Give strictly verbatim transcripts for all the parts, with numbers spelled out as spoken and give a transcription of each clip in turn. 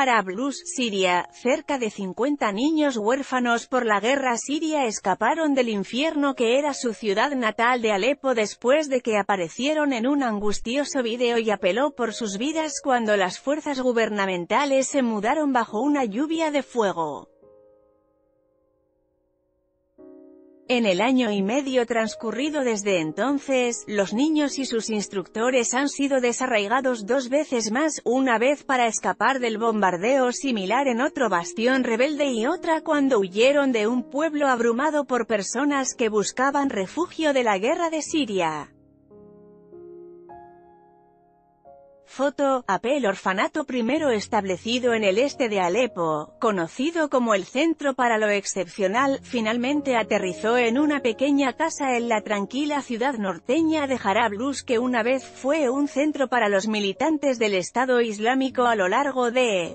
Jarablus, Siria. Cerca de cincuenta niños huérfanos por la guerra siria escaparon del infierno que era su ciudad natal de Alepo después de que aparecieron en un angustioso vídeo y apeló por sus vidas cuando las fuerzas gubernamentales se mudaron bajo una lluvia de fuego. En el año y medio transcurrido desde entonces, los niños y sus instructores han sido desarraigados dos veces más, una vez para escapar del bombardeo similar en otro bastión rebelde y otra cuando huyeron de un pueblo abrumado por personas que buscaban refugio de la guerra de Siria. Foto, A P. El orfanato primero establecido en el este de Alepo, conocido como el Centro para lo Excepcional, finalmente aterrizó en una pequeña casa en la tranquila ciudad norteña de Jarablus que una vez fue un centro para los militantes del Estado Islámico a lo largo de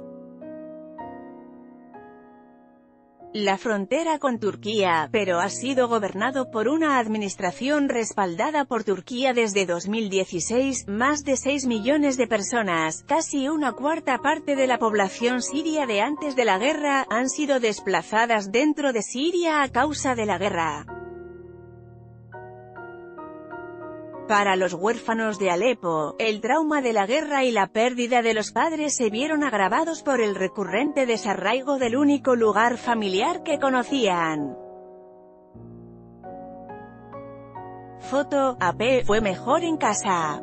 la frontera con Turquía, pero ha sido gobernado por una administración respaldada por Turquía desde dos mil dieciséis, más de seis millones de personas, casi una cuarta parte de la población siria de antes de la guerra, han sido desplazadas dentro de Siria a causa de la guerra. Para los huérfanos de Alepo, el trauma de la guerra y la pérdida de los padres se vieron agravados por el recurrente desarraigo del único lugar familiar que conocían. Foto, A P. Fue mejor en casa.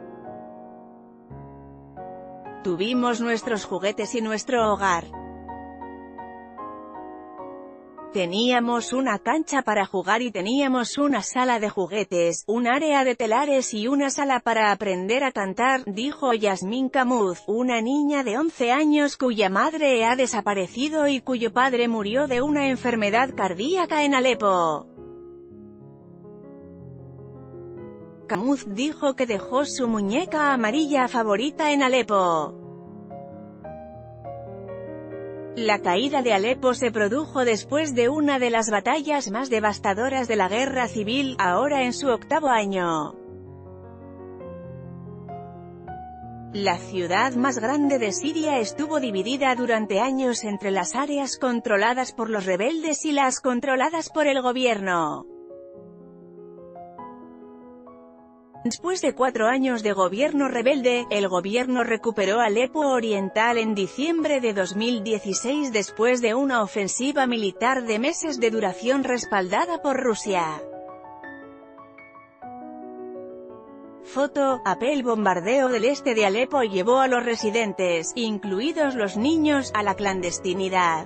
Tuvimos nuestros juguetes y nuestro hogar. Teníamos una cancha para jugar y teníamos una sala de juguetes, un área de telares y una sala para aprender a cantar, dijo Yasmin Kamuz, una niña de once años cuya madre ha desaparecido y cuyo padre murió de una enfermedad cardíaca en Alepo. Kamuz dijo que dejó su muñeca amarilla favorita en Alepo. La caída de Alepo se produjo después de una de las batallas más devastadoras de la guerra civil, ahora en su octavo año. La ciudad más grande de Siria estuvo dividida durante años entre las áreas controladas por los rebeldes y las controladas por el gobierno. Después de cuatro años de gobierno rebelde, el gobierno recuperó Alepo Oriental en diciembre de dos mil dieciséis después de una ofensiva militar de meses de duración respaldada por Rusia. Foto, A P. El bombardeo del este de Alepo llevó a los residentes, incluidos los niños, a la clandestinidad.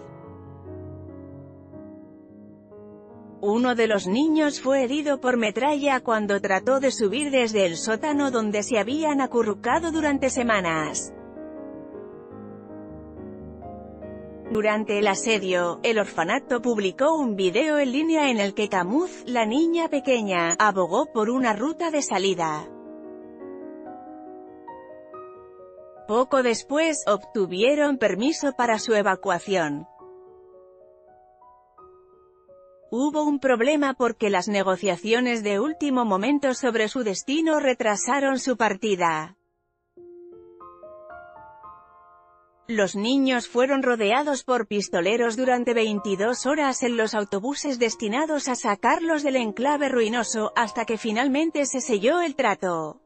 Uno de los niños fue herido por metralla cuando trató de subir desde el sótano donde se habían acurrucado durante semanas. Durante el asedio, el orfanato publicó un video en línea en el que Kamuz, la niña pequeña, abogó por una ruta de salida. Poco después, obtuvieron permiso para su evacuación. Hubo un problema porque las negociaciones de último momento sobre su destino retrasaron su partida. Los niños fueron rodeados por pistoleros durante veintidós horas en los autobuses destinados a sacarlos del enclave ruinoso, hasta que finalmente se selló el trato.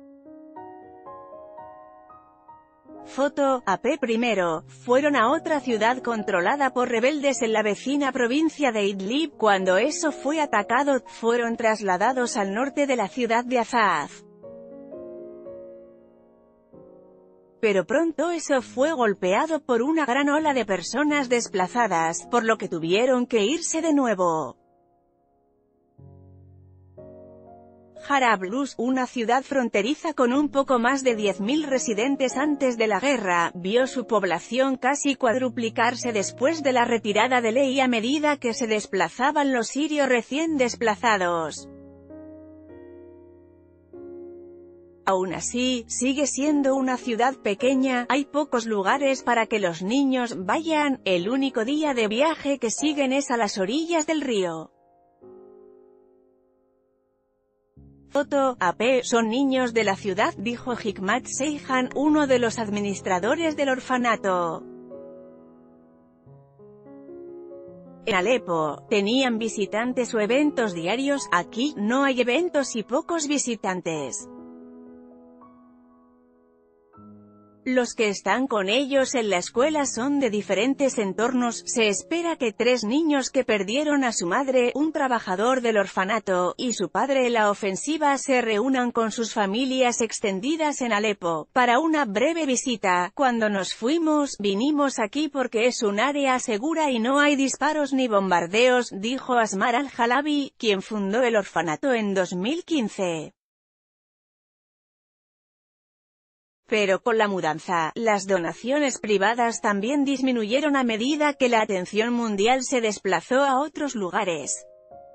Foto, A P. Primero, fueron a otra ciudad controlada por rebeldes en la vecina provincia de Idlib. Cuando eso fue atacado, fueron trasladados al norte de la ciudad de Azaz. Pero pronto eso fue golpeado por una gran ola de personas desplazadas, por lo que tuvieron que irse de nuevo. Jarablus, una ciudad fronteriza con un poco más de diez mil residentes antes de la guerra, vio su población casi cuadruplicarse después de la retirada de ley a medida que se desplazaban los sirios recién desplazados. Aún así, sigue siendo una ciudad pequeña, hay pocos lugares para que los niños vayan, el único día de viaje que siguen es a las orillas del río. Foto, A P. Son niños de la ciudad, dijo Hikmat Seyhan, uno de los administradores del orfanato. En Alepo, tenían visitantes o eventos diarios. Aquí, no hay eventos y pocos visitantes. Los que están con ellos en la escuela son de diferentes entornos. Se espera que tres niños que perdieron a su madre, un trabajador del orfanato, y su padre en la ofensiva se reúnan con sus familias extendidas en Alepo, para una breve visita. Cuando nos fuimos, vinimos aquí porque es un área segura y no hay disparos ni bombardeos, dijo Asmar al-Halabi, quien fundó el orfanato en dos mil quince. Pero con la mudanza, las donaciones privadas también disminuyeron a medida que la atención mundial se desplazó a otros lugares.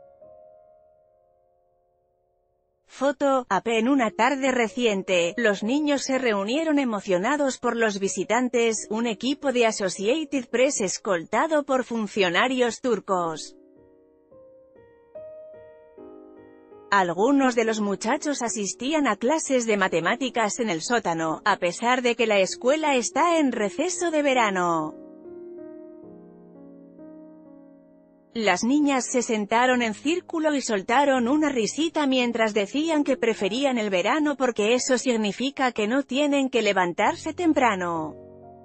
Foto, A P. En una tarde reciente, los niños se reunieron emocionados por los visitantes, un equipo de Associated Press escoltado por funcionarios turcos. Algunos de los muchachos asistían a clases de matemáticas en el sótano, a pesar de que la escuela está en receso de verano. Las niñas se sentaron en círculo y soltaron una risita mientras decían que preferían el verano porque eso significa que no tienen que levantarse temprano.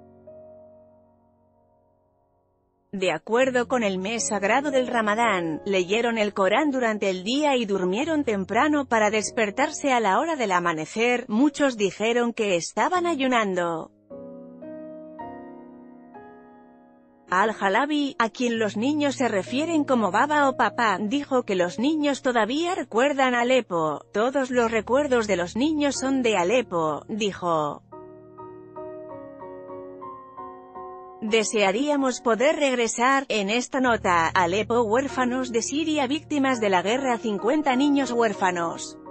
De acuerdo con el mes sagrado del Ramadán, leyeron el Corán durante el día y durmieron temprano para despertarse a la hora del amanecer. Muchos dijeron que estaban ayunando. Al-Halabi, a quien los niños se refieren como baba o papá, dijo que los niños todavía recuerdan Alepo. Todos los recuerdos de los niños son de Alepo, dijo. Desearíamos poder regresar. En esta nota, Alepo, huérfanos de Siria víctimas de la guerra. cincuenta niños huérfanos.